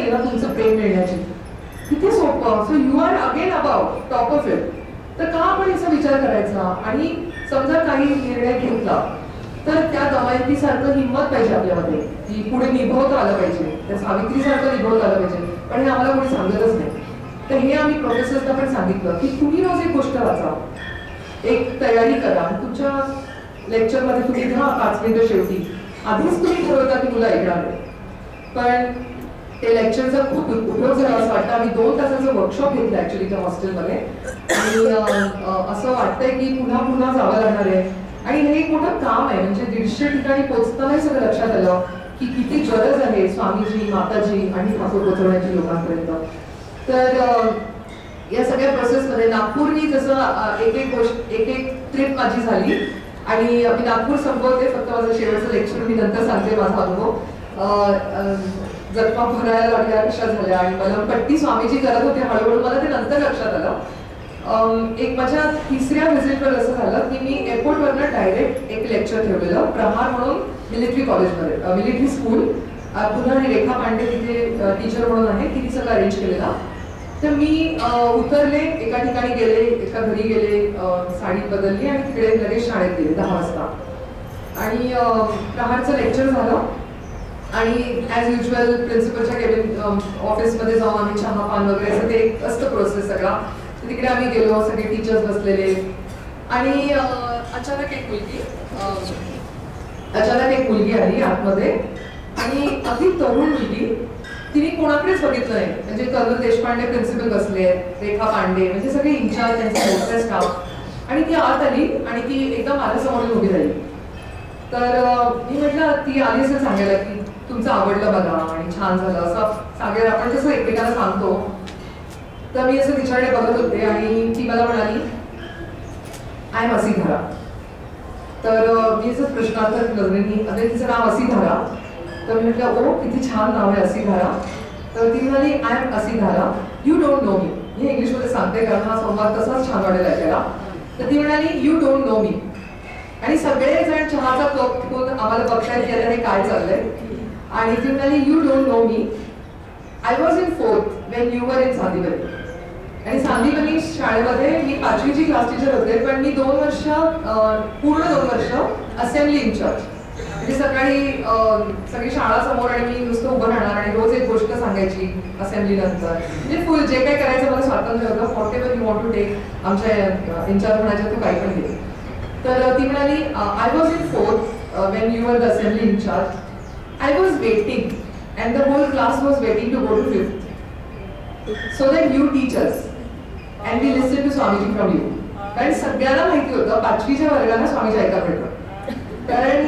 नाहीये ना तुमचं प्रेम मिळण्याची, किती सोपं. So you are again about top of it. तर का आपण याचा विचार करायचा? आणि समजा काही निर्णय घेतला तर त्या दमयंतीसारखं हिंमत पाहिजे आपल्यामध्ये, की पुढे निभवता आलं पाहिजे, त्या सावित्रीसारखं निभवता आलं पाहिजे. पण हे आम्हाला कोणी सांगतच नाही. तर हे आम्ही प्रोफेसर्सना पण सांगितलं की तुम्ही रोज एक गोष्ट वाचा, एक तयारी करा. तुमच्या लेक्चरमध्ये तुम्ही घ्या 5 मिनिटं शेवटी, आधीच तुम्ही ठरवता की मुलं ऐकणार नाही. पण ते लेक्चरचा खूप उपयोग झाला असं वाटतं. आम्ही 2 तासाचं वर्कशॉप घेतलं ऍक्च्युली त्या हॉस्टेलमध्ये, आणि असं वाटतंय की पुन्हा पुन्हा जावं लागणार आहे. आणि हे एक मोठं काम आहे, म्हणजे 150 ठिकाणी पोहोचतानाही सगळं लक्षात आलं की किती गरज आहे स्वामीजी, माताजी आणि ठाकूर पोहोचवण्याची लोकांपर्यंत. तर या सगळ्या प्रोसेसमध्ये नागपूरनी जसं एक गोष्ट एक ट्रिप माझी झाली, आणि मी नागपूर संपवते. फक्त माझं शेवटचं लेक्चर मी नंतर सांगते माझा अनुभव. जखमा भरायला लागल्या कशा झाल्या, आणि मलमपट्टी स्वामीजी करत होते हळूहळू, मला ते नंतर लक्षात आलं. एक माझ्या 3ऱ्या व्हिजिटवर असं झालं की मी एअरपोर्टवरनं डायरेक्ट एक लेक्चर ठेवलेलं प्रहार म्हणून मिलिटरी कॉलेजमध्ये, मिलिटरी स्कूल. पुन्हा रेखा पांडे तिथे टीचर म्हणून आहे, तिने सगळं अरेंज केलेला. तर मी उतरले, एका ठिकाणी गेले, एका घरी गेले, साडी बदलली आणि तिकडे लगेच शाळेत गेले 10 वाजता. आणि प्रहारचं लेक्चर झालं, आणि ॲज युजल प्रिन्सिपलच्या केबिन ऑफिसमध्ये जाऊन आम्ही चहा पान वगैरे असं ते एक असतं प्रोसेस सगळा. तिकडे आम्ही गेलो, सगळे टीचर्स बसलेले, आणि अचानक एक मुलगी आली आतमध्ये, आणि अगदी तरुण मुलगी. तिने कोणाकडेच बघितलं नाही, म्हणजे कर्नल देशपांडे प्रिन्सिपल बसले, रेखा पांडे, म्हणजे सगळे इंचार्ज, त्यांचे मोठे स्टाफ. आणि ती आत आली आणि ती एकदम माझ्यासमोर उभी राहिली. तर मी म्हटलं, ती आली असं सांगायला की तुमचं आवडलं मला आणि छान झालं असं सांगायला, आपण कसं एकमेकांना सांगतो. तर मी असं तिच्याकडे बघत होते, आणि ती मला म्हणाली आय एम असीधारा. तर मी असं प्रश्नार्थक नजरेनी, अरे तिचं नाव असीधारा. तर मी म्हटलं, ओ किती छान नाव आहे असीधारा. तर ती म्हणाली I am Asidhara, you don't know me. मी इंग्लिशमध्ये सांगते कारण हा संवाद तसाच छान वाटेल ऐकायला. तर ती म्हणाली यू डोंट नो मी. आणि सगळेजण चहाचा कप ठेवून आम्हाला बघतायत की आता हे काय चाललंय. आणि ती म्हणाली you don't know me, I was in 4th when you were in Sandipani. आणि सांदीपनी शाळेमध्ये मी 5वीची क्लास टीचर होते, पण मी 2 वर्ष, पूर्ण 2 वर्ष असेंब्ली इंचार्ज. म्हणजे सगळी शाळा समोर, आणि मी नुसतं उभं राहणार आणि रोज एक गोष्ट सांगायची असेंब्ली नंतर. म्हणजे फुल जे काही करायचं मला स्वातंत्र्य होतं. Whatever you want to take, आमच्या इंचार्ज म्हणायचे तू काही पण घे. तर ती म्हणाली I was in 4th when you were the assembly in charge. I was waiting and the whole class was waiting to go to 5th so that you teach us and we listen to Swamiji from you. कारण सगळ्यांना माहिती होतं 5वीच्या वर्गाला स्वामीजी ऐका भेटतं. कारण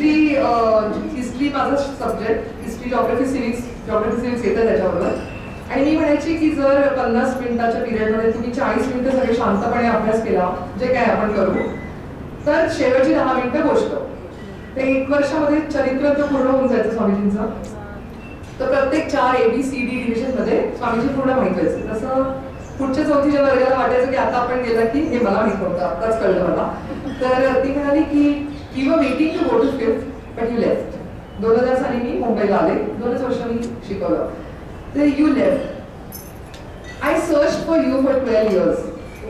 history माझा subject, history, geography सिव्हिक्स येतं त्याच्याबरोबर. आणि मी म्हणायची की जर 50 मिनिटाच्या पिरियडमध्ये तुम्ही 40 मिनिटं सगळे शांतपणे अभ्यास केला, जे काय आपण करू, तर शेवटची 10 मिनिटं गोष्ट. ते 1 वर्षामध्ये चरित्र तर पूर्ण होऊन जायचं स्वामीजींचं. तर प्रत्येक 4 ABCD डिव्हिजनमध्ये स्वामीजी पूर्ण माहित व्हायचं. तसं पुढच्या 4थीच्या वर्गाला वाटायचं की आता आपण गेला की हे मला माहित होतं, आताच कळलं मला. तर ती म्हणाली की you were waiting to go to 5th but you left. 2000 साली मी मुंबईला आले, 2च वर्ष मी शिकवलं. तर you left. I search for you for 12 years.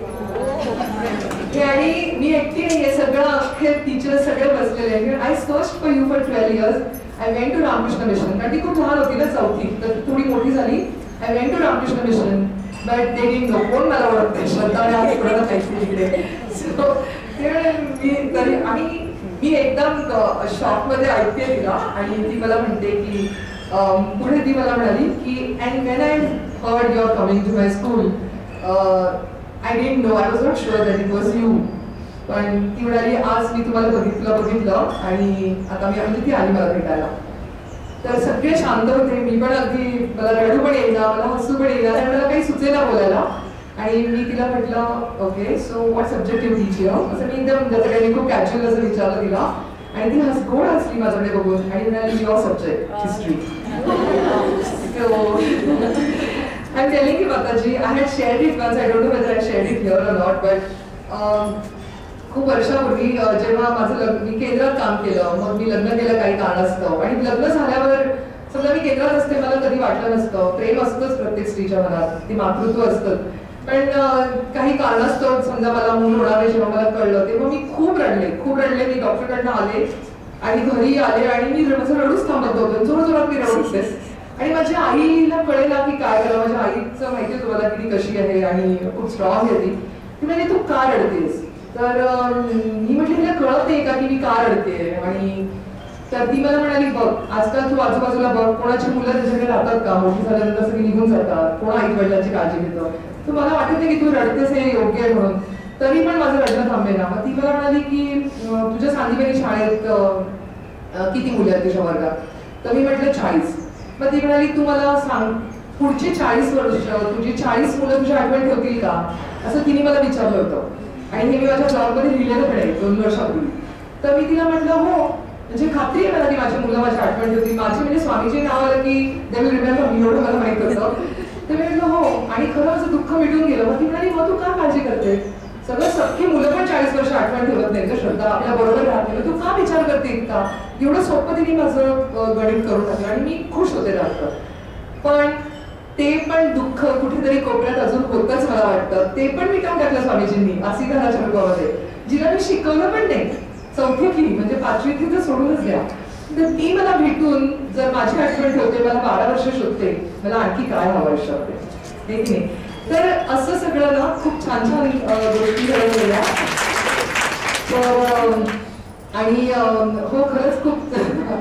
आणि मी एकटी नाही, हे सगळं अख्खे टीचर्स सगळे बसलेले आहे. I search for you for 12 years. I went to Ramakrishna Mission. कारण ती खूप लहान होती ना, 4थी, तर थोडी मोठी झाली. I went to Ramakrishna Mission but they didn't know. कोण मला ओळखते, श्रद्धा आणि थोडं पाहिजे तिकडे. सो मी एकदम शॉकमध्ये ऐकते तिला, आणि ती मला म्हणते की पुढे ती मला म्हणाली की and when I heard you are coming to my school I didn't know, I was not sure that it was you. पण ती म्हणाली आज मी तुम्हाला बघितलं आणि आता मी, म्हणजे ती आली मला भेटायला. तर सगळे शांत होते. मी पण अगदी, मला रडू पण येईना, मला हसू पण येईना, आणि मला काही सुचेना बोलायला. आणि मी तिला म्हटलं okay so what subject you teach here, असं मी एकदम जसं काही खूप कॅज्युअल असं विचारलं तिला. आणि ती गोड हसली माझ्याकडे बघून आणि म्हणाली your subject history. I'm telling you, Mataji, I had shared it once. I don't know whether I shared it here or not, but खूप वर्षापूर्वी जेव्हा माझं मी केंद्रात काम केलं, मग मी लग्न केलं काही कारणास्तव, आणि लग्न झाल्यावर समजा मी केंद्रात असते, मला कधी वाटलं नसतं. प्रेम असतंच प्रत्येक स्त्रीच्या मनात, ते मातृत्व असतं. पण काही कारणास्तव समजा मला मूल होणार आहे जेव्हा मला कळलं, तेव्हा मी खूप रडले. मी डॉक्टरकडनं आले आणि घरी आले आणि मी माझं रडूच थांबत होतो, जोरात मी रडत होते. आणि माझ्या आईला कळेना की काय झालं. माझ्या आईचं माहितीये तुम्हाला की ती कशी आहे आणि खूप स्ट्रॉंग आहे ती म्हणजे तू का रडतेस. तर मी म्हटलं तिला कळत नाही का की मी का रडते. आणि तर ती मला म्हणाली, बघ आजकाल तू आजूबाजूला बघ, कोणाची मुलं तुझ्याकडे राहतात का, मोठी झाल्यानंतर सगळी निघून जातात, कोण आई वडिलांची काळजी घेतं. तर मला वाटत नाही की तू रडतेस हे योग्य आहे म्हणून. तरी पण माझं रडणं थांबेना. मग ती मला म्हणाली की तुझ्या सांगलीबेली शाळेत किती मुलं आहेत तुझ्या वर्गात. तर मी म्हटलं 40. मग ती म्हणाली तू मला सांग पुढची 40 वर्ष तुझी 40 मुलं तुझ्या आठवण ठेवतील का, असं तिने मला विचारलं होतं. आणि हे मी माझ्या ब्लॉगमध्ये लिहिलेलं पण आहे 2 वर्षापूर्वी. तर मी तिला म्हटलं हो, म्हणजे खात्री आहे मला की माझी मुलं माझी आठवण ठेवतील. माझी म्हणजे स्वामीजी नाव आलं की दे विल रिमेंबर मी, एवढं मला माहित होतं. तर मी म्हटलं हो. आणि खरं माझं दुःख मिटून गेलं. मग ती म्हणाली मग तू का काळजी करते, सगळं सख्खी मुलं पण 40 वर्ष आठवण ठेवत नाही, श्रद्धा आपल्या बरोबर राहते, तू का विचार करते इतका. एवढं सोपं तिने माझं गणित करून टाकलं आणि मी खुश होते राहतं. पण ते पण दुःख कुठेतरी कोपऱ्यात अजून होतच मला वाटतं. ते पण मिटवून टाकलं स्वामीजींनी आसीघराच्या रूपामध्ये, जिला मी शिकवलं पण नाही. 4थी म्हणजे 5वी तर सोडूनच द्या. तर ती मला भेटून जर माझी आठवण ठेवते, मला 12 वर्ष शोधते, मला आणखी काय हवं आयुष्यात हे की नाही. तर असं सगळं ना खूप छान गोष्टी घडल्या. तर आणि हो खरंच खूप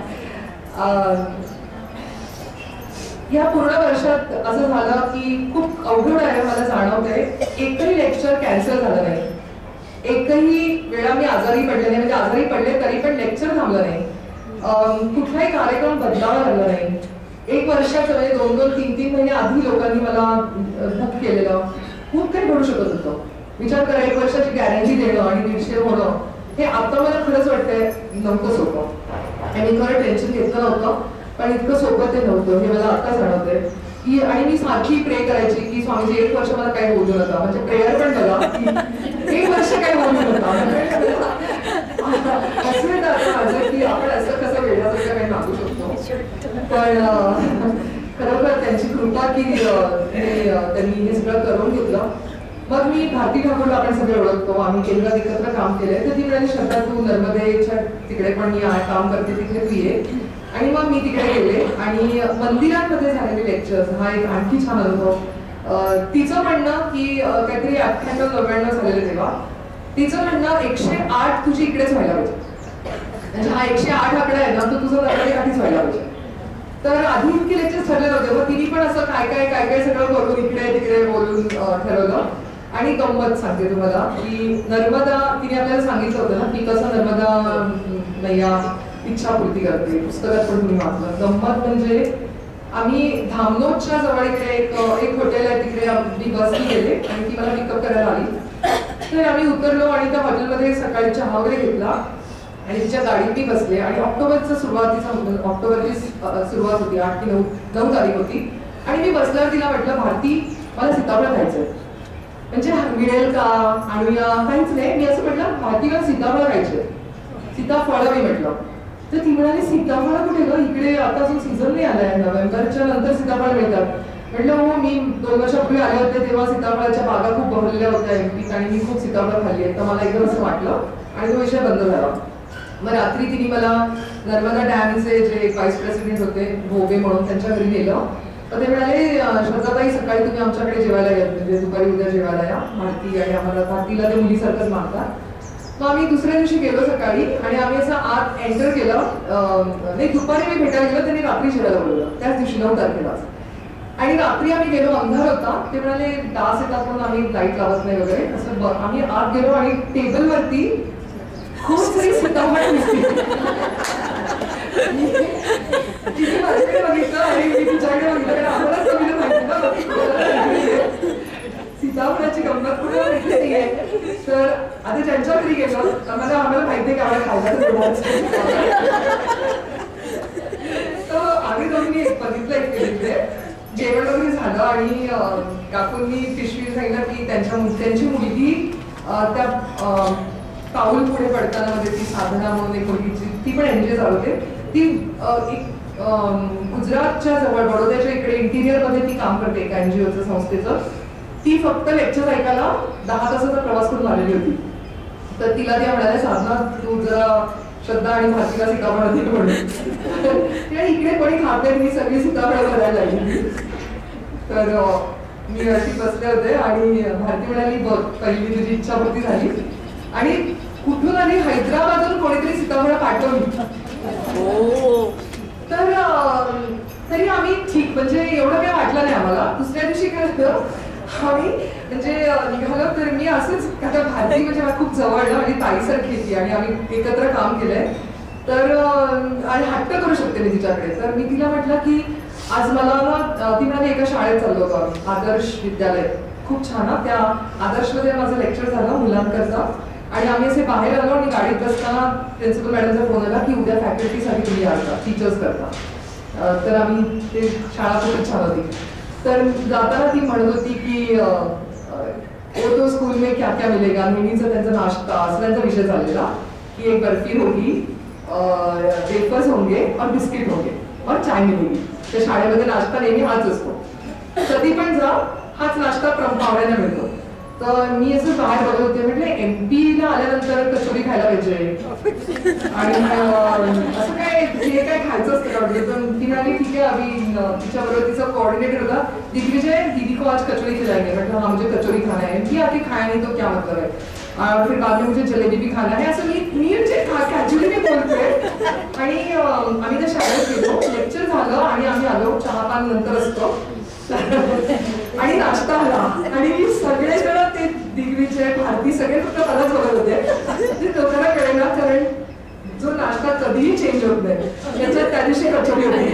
या पूर्ण वर्षात असं झालं की खूप अवघड आहे मला जाणवतंय. एकही लेक्चर कॅन्सल झालं नाही, एकही वेळा मी आजारी पडले नाही, म्हणजे आजारी पडले तरी पण लेक्चर थांबलं नाही, कुठलाही कार्यक्रम बदलावा लागला नाही. 1 वर्षाचं म्हणजे 2-2, 3-3 महिने आधी लोकांनी मला बुक केलेलं. खूप काही घडू शकत होतं. विचार करा 1 वर्षाची गॅरंटी देणं आणि 150 होणं हे आता मला खरंच वाटतंय नव्हतं सोपं. आणि मी खरं टेन्शन घेतलं नव्हतं, पण इतकं सोपं ते नव्हतं हे मला आता जाणवतंय की. आणि मी सारखी प्रे करायची की स्वामीजी 1 वर्ष मला काही बोलू नका, म्हणजे प्रेयर पण बघा की 1 वर्ष काही बोलू नका. असं माझं की आपण असं कसं वेळासारखं काही मागू शकतो. पण खरोखर त्यांची कृपा की त्यांनी हे सगळं करून घेतलं. मग मी भारती ठाकूरला आपण सगळे ओळखतो, आम्ही केंद्रात एकत्र काम केलंय. तर ती म्हणाली श्रद्धा तू नर्मदेच्या तिकडे पण मी काम करते, तिकडे तू ये. आणि मग मी तिकडे गेले आणि मंदिरांमध्ये झालेले लेक्चर्स हा एक आणखी छान अनुभव. तिचं म्हणणं की काहीतरी 98-99 झालेलं तेव्हा, तिचं म्हणणं 108 तुझी इकडेच व्हायला पाहिजे, म्हणजे हा 108 आकडा आहे ना तो तुझं नर्मदेकाठीच व्हायला पाहिजे. तर आधी इतके लेक्चर्स ठरले नव्हते, मग तिने पण असं काय सगळं करून इकडे तिकडे बोलून ठरवलं. आणि गंमत सांगते तुम्हाला की नर्मदा तिने आपल्याला सांगितलं होतं ना की कसं नर्मदा मैया इच्छापूर्ती करते, पुस्तकात पण तुम्ही वाचलं. गंमत म्हणजे आम्ही धामनोदच्या जवळ इकडे एक हॉटेल आहे, तिकडे मी बसने गेले आणि ती मला पिकअप करायला आली. तर आम्ही उतरलो आणि त्या हॉटेलमध्ये सकाळी चहा वगैरे घेतला आणि तिच्या गाडीत मी बसले. आणि ऑक्टोबरची सुरुवात होती, 8 की 9 तारीख होती. आणि मी बसल्यावर तिला म्हटलं भारती मला सीताफळ खायचंय, म्हणजे मिळेल का आणूया काहीच नाही. मी असं म्हटलं भारती मला सीताफळ खायचे, सीताफळ मी म्हटलं. तर ती म्हणाली सीताफळ कुठे ग, इकडे आता अजून सीझन नाही आलाय, नोव्हेंबरच्या नंतर सीताफळ मिळतात. म्हटलं हो, मी 2 वर्षापूर्वी आले होते तेव्हा सीताफळाच्या बागा खूप बहरलेल्या होत्या एमपीत आणि मी खूप सीताफळ खाल्ली आहे. तर मला एकदम असं वाटलं आणि तो विषय बंद झाला. मग रात्री तिने मला नर्मदा डॅमचे जे व्हाईस प्रेसिडेंट होते भोबे म्हणून त्यांच्या घरी नेलं. तर ते म्हणाले श्रद्धाताई सकाळी तुम्ही आमच्याकडे जेवायला या, म्हणजे दुपारी उद्या जेवायला या. भारती आणि आम्हाला भारतीला ते मुलीसारखंच मागतात. मग आम्ही दुसऱ्या दिवशी गेलो सकाळी आणि आम्ही असं आत एंटर केलं. नाही दुपारी मी भेटायला गेलो, त्यांनी रात्री जेवायला बोलवलं त्याच दिवशी 9 तारखेला. आणि रात्री आम्ही गेलो, अंधार होता. ते म्हणाले डास येतात म्हणून आम्ही लाईट लावत नाही वगैरे असं. आम्ही आत गेलो आणि टेबलवरती खूप सारी सीताफळ दिसली. तिने माझ्याकडे बघितलं आणि मी तिच्याकडे बघितलं, आम्हाला सगळं माहिती ना सीताफळाची गंमत कुठे माहिती नाहीये. तर आता ज्यांच्या घरी गेलो आम्हाला माहिती आहे की आम्हाला खायला. तर आम्ही दोघींनी बघितलं एक जेवण वगैरे झालं आणि काकूंनी पिशवी सांगितलं की त्यांची मुलगी त्या पाऊल पुढे पडताना मध्ये ती साधना म्हणून एक मुलगीची ती पण एनजीओ चालवते. ती एक गुजरातच्या जवळ बडोद्याच्या इकडे इंटिरियरमध्ये ती काम करते एका NGOचं संस्थेचं. ती फक्त लेक्चर ऐकायला 10 तासाचा प्रवास करून आलेली होती. तर तिला त्या म्हणाल्या, साधना तू जरा श्रद्धा आणि भारतीला सीताफळ दिली म्हणून. इकडे कोणी खात नाही, मी सगळी सीताफळ करायला लागली. तर मी अशी बसले होते आणि भारती म्हणाली, बघ पहिली तुझी इच्छापूर्ती झाली. आणि कुठून आली, हैदराबादून कोणीतरी सीताफळ पाठवली. तर तरी आम्ही ठीक, म्हणजे एवढं काही वाटलं नाही आम्हाला. दुसऱ्या दिवशी काय झालं, आम्ही म्हणजे निघालो. तर मी असंच आता भारती म्हणजे खूप जवळ आणि ताईसारखी होती आणि आम्ही एकत्र काम केलंय. तर आणि हट्ट करू शकते मी तिच्याकडे. तर मी तिला म्हटलं की आज मला ना, ती म्हणाली एका शाळेत चाललो होतो आम्ही, आदर्श विद्यालय, खूप छान. त्या आदर्शमध्ये माझं लेक्चर झालं मुलांकरता. आणि आम्ही असे बाहेर आलो आणि गाडीत बसताना प्रिन्सिपल मॅडमचा फोन आला की उद्या फॅकल्टीसाठी तुम्ही याल, टीचर्स करता. तर आम्ही ते शाळा खूप छान होती. तर जाताना ती म्हणत होती की वो तो स्कूल में क्या क्या मिलेगा, नेहमीचा त्यांचा नाश्ता असं त्यांचा विषय झालेला की एक बर्फी होगी, वेफर्स होंगे और बिस्किट होंगे और चाय मिलेगी. त्या शाळेमध्ये नाश्ता नेहमी हाच असतो, कधी पण जा हाच नाश्ता पावड्यांना मिळतो. तर मी असं बाहेर बघत होते, म्हटलं MP ला आल्यानंतर कचोरी खायला पाहिजे आणि असं काय जे काय खायचं असतं का. पण ती म्हणाली ठीक आहे. आम्ही तिच्याबरोबर तिचा कोऑर्डिनेटर होता, दिग्विजय, दीदी को आज कचोरी खिलाएंगे. म्हटलं हाँ मुझे कचोरी खाना है. की आधी खाया नहीं तो क्या मतलब है, फिर बाद में मुझे जलेबी भी खाना है. असं मी म्हणजे कॅज्युअली मी बोलते. आणि आम्ही त्या शाळेत गेलो, लेक्चर झालं आणि आम्ही आलो. चहापान नंतर असतो आणि नाश्ता आला आणि सगळे जण ते दिग्विजय, भारती सगळे फक्त मलाच बघत होते. लोकांना कळेना, कारण जो नाश्ता कधीही चेंज होत नाही, त्याच्यात त्या दिवशी कचोरी होती.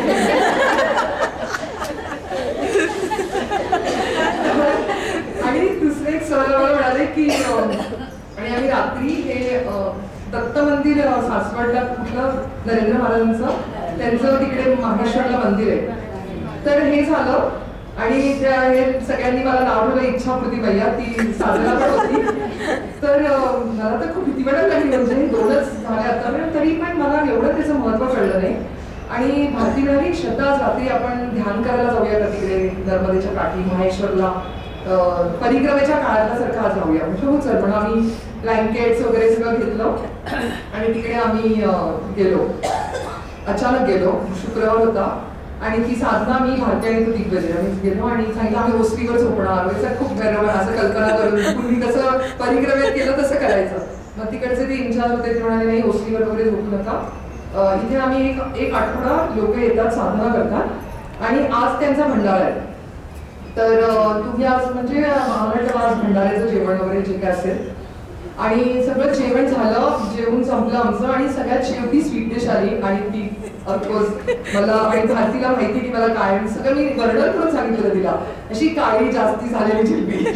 आणि दुसरे एक सर म्हणाले की आणि आम्ही रात्री हे दत्त मंदिर सासवडला, कुठलं नरेंद्र महाराजांचं, त्यांचं तिकडे माहेश्वरला मंदिर आहे. तर हे झालं आणि हे सगळ्यांनी मला नाव ठेवलं इच्छापूर्ती भैया, ती साधना पण होती. तर मला तर खूप भीती वाटायला लागली, म्हणजे हे 2च झाले आता. तरी पण मला एवढं त्याचं महत्व कळलं नाही. आणि भारती म्हणाली, श्रद्धा आज रात्री आपण ध्यान करायला जाऊया का तिकडे नर्मदेच्या काठी माहेश्वरला, परिक्रमेच्या काळातला सारखा आज जाऊया. म्हणजे हो सर. पण आम्ही ब्लँकेट्स वगैरे सगळं घेतलं आणि तिकडे आम्ही गेलो. अचानक गेलो, शुक्रवार होता आणि ती साधना, मी भारती आणि तो दिग्विजय आम्ही गेलो आणि सांगितलं आम्ही ओसरीवर झोपणार. खूप गरम असं कल्पना करून पूर्वी कसं परिक्रमेत केलं तसं करायचं. मग तिकडचे ते इंचार्ज होते, ते म्हणाले नाही ओसरीवर वगैरे झोपू नका, इथे आम्ही एक आठवडा लोक येतात, साधना करतात आणि आज त्यांचा भंडारा आहे. तर तुम्ही आज म्हणजे महाराष्ट्र आज भंडाऱ्याचं जेवण वगैरे जे काय असेल. आणि सगळं जेवण झालं, जेवण संपलं आमचं आणि सगळ्यात शेवटी स्वीट डिश आली आणि ती ऑफकोर्स मला आणि भारतीला माहिती की मला काय सगळं मी वर्णन करून सांगितलं तिला. अशी काळी जास्ती झालेली जिलबी.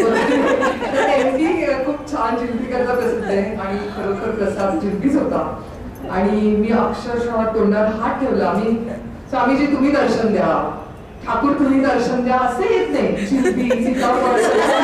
खूप छान जिलबी करता प्रसिद्ध आहे आणि खरोखर प्रसाद जिलबीच होता. आणि मी अक्षरशः तोंडात हात ठेवला. मी स्वामीजी तुम्ही दर्शन द्या, ठाकूर तुम्ही दर्शन द्या, असं येत नाही. जिलबी सीताफळ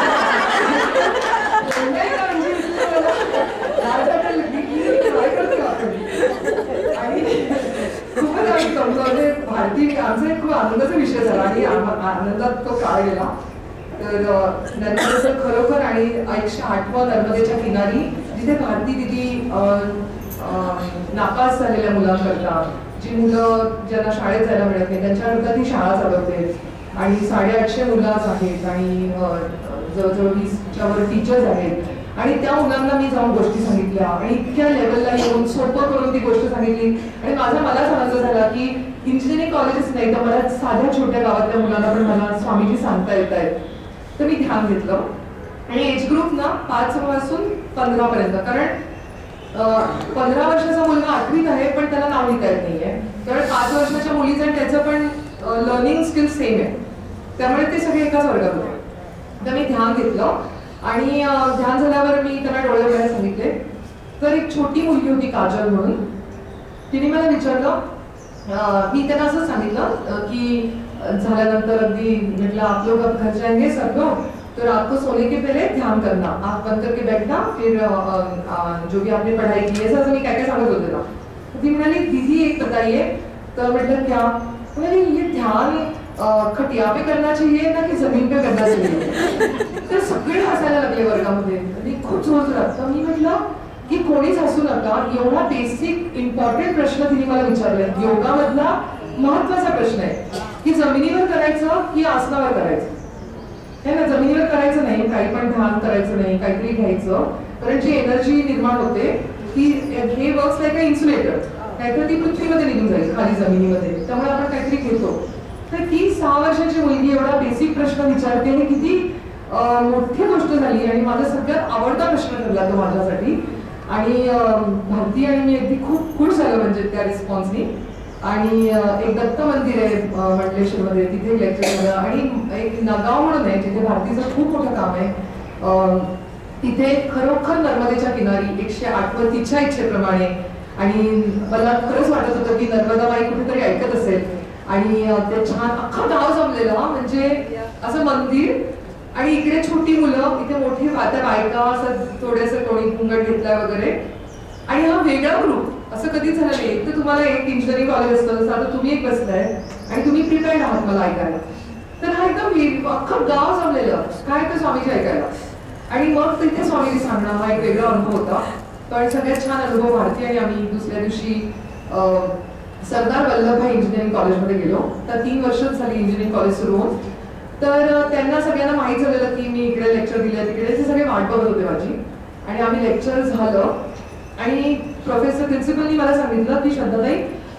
आणि भारती आमचा एक खूप आनंदाचा विषय झाला आणि आनंदात तो काळ गेला. तर नर्मदेचं खरोखर आणि 108व्या नर्मदेच्या किनारी जिथे भारती दिदी नापास झालेल्या मुलांकरता, जी मुलं ज्यांना शाळेत जायला मिळत नाही त्यांच्याकरता ती शाळा चालवते आणि 850 मुलं आहेत आणि जवळजवळ 20च्या वर टीचर्स आहेत. आणि त्या मुलांना मी जाऊन गोष्टी सांगितल्या आणि इतक्या लेवलला येऊन सोपं करून ती गोष्ट सांगितली. आणि मलाच आनंद झाला की इंजिनिअरिंग कॉलेजेस नाही तर मला साध्या छोट्या गावातल्या मुलांना पण मला स्वामीजी सांगता येत आहेत. तर मी ध्यान घेतलं आणि एज ग्रुप ना 5 पासून 15 पर्यंत, कारण 15 वर्षाचा मुलगा 8वीत आहे पण त्याला नाव लिहिता येत नाहीये, कारण 5 वर्षाच्या मुलीचं आणि त्याचं पण लर्निंग स्किल सेम आहे, त्यामुळे ते सगळे एकाच वर्गात होते. तर मी ध्यान घेतलं आणि ध्यान झाल्यावर मी त्यांना डोळे वगैरे सांगितले. तर एक छोटी मुलगी होती काजल म्हणून, तिने मला विचारलं, मी त्यांना असं सांगितलं की झाल्यानंतर अगदी म्हटलं आप लोग अब घर जाएंगे सब लोग, तो रात को सोने के पहले ध्यान करना, आँख बंद करके बैठना, फिर जो भी आपने पढ़ाई की है, ऐसा मैं क्या क्या सांगत होते ना. ती म्हणाली दीदी एक बताइए तर म्हटलं क्या, ये ध्यान खटिया पे करना चाहिए ना की जमीन पे करना चाहिए. तर सगळे हसायला लागले वर्गामध्ये आणि खूप जोरजोरात. तर मी म्हटलं की कोणीच हसू नका, एवढा बेसिक इम्पॉर्टंट प्रश्न तिने मला विचारलाय. योगामधला महत्वाचा प्रश्न आहे की जमिनीवर करायचं की आसनावर करायचं. है ना, जमिनीवर करायचं नाही, काही पण ध्यान करायचं नाही, काहीतरी घ्यायचं, कारण जी एनर्जी निर्माण होते ती हे वर्क्स लाईक अ इन्सुलेटर, नाहीतर ती पृथ्वीमध्ये निघून जाईल खाली जमिनीमध्ये. त्यामुळे आपण काहीतरी घेतो. तर ती 6 वर्षाची मुलगी एवढा बेसिक प्रश्न विचारते, हे किती मोठी गोष्ट झाली आणि माझा सगळ्यात आवडता प्रश्न ठरला तो माझ्यासाठी. आणि भारती आणि मी अगदी खूप खुश झालो म्हणजे त्या रिस्पॉन्सनी. आणि एक दत्त मंदिर आहे मंडलेश्वरमध्ये, तिथे लेक्चर झालं. आणि एक नगाव म्हणून आहे जिथे भारतीचं खूप मोठं काम आहे. तिथे खरोखर नर्मदेच्या किनारी 108 वर तिच्या इच्छेप्रमाणे. आणि मला खरंच वाटत होतं की नर्मदाबाई कुठेतरी ऐकत असेल. आणि ते छान अख्खा गाव जमलेलं, म्हणजे असं मंदिर आणि इकडे छोटी मुलं, इथे मोठी त्या बायका, असं थोडेसे कोणी घुंगट घेतलाय वगैरे. आणि हा वेगळा ग्रुप असं कधीच झालं नाही. तर तुम्हाला एक इंजिनिअरिंग कॉलेज असतं तसं आता तुम्ही एक बसलाय आणि तुम्ही प्रिपेअर्ड आहात मला ऐकायला. तर हा एकदम अख्खं गाव जमलेलं काय तर स्वामीजी ऐकायला. आणि मग तिथे स्वामीजी सांगणं हा एक वेगळा अनुभव होता. पण सगळ्यात छान अनुभव भारती आणि आम्ही दुसऱ्या दिवशी सरदार वल्लभभाई इंजिनिअरिंग कॉलेजमध्ये गेलो. तर 3 वर्षच झाली इंजिनिअरिंग कॉलेज सुरू होऊन. तर त्यांना सगळ्यांना माहीत झालेलं की मी इकडे लेक्चर दिले, तिकडे ते सगळे वाट बघत होते माझी. आणि आम्ही लेक्चर झालं आणि प्रोफेसर प्रिन्सिपलनी मला सांगितलं की श्रद्धाताई,